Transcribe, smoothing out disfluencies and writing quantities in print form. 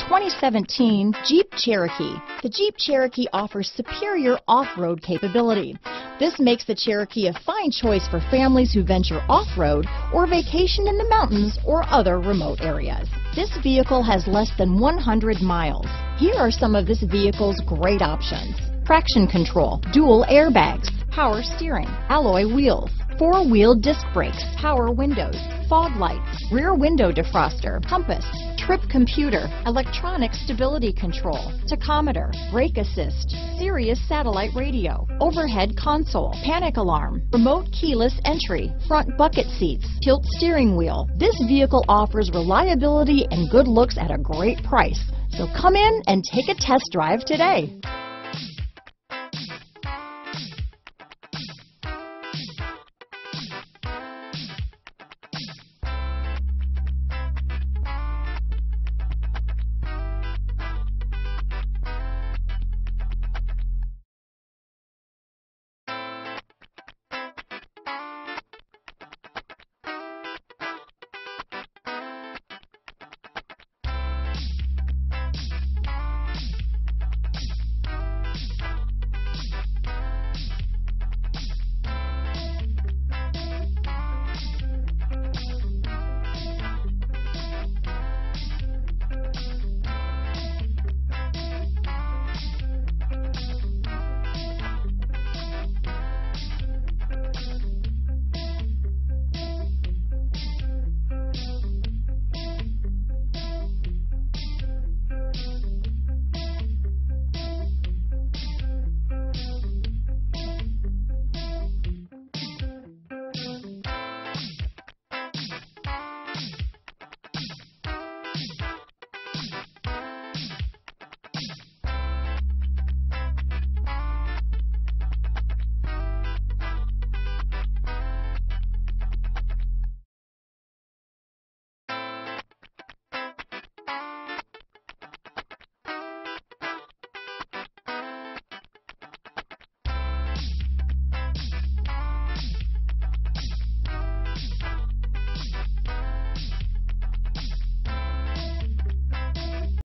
2017 Jeep Cherokee. The Jeep Cherokee offers superior off-road capability. This makes the Cherokee a fine choice for families who venture off-road or vacation in the mountains or other remote areas. This vehicle has less than 100 miles. Here are some of this vehicle's great options: traction control, dual airbags, power steering, alloy wheels, four-wheel disc brakes, power windows, fog lights, rear window defroster, compass, trip computer, electronic stability control, tachometer, brake assist, Sirius satellite radio, overhead console, panic alarm, remote keyless entry, front bucket seats, tilt steering wheel. This vehicle offers reliability and good looks at a great price. So come in and take a test drive today.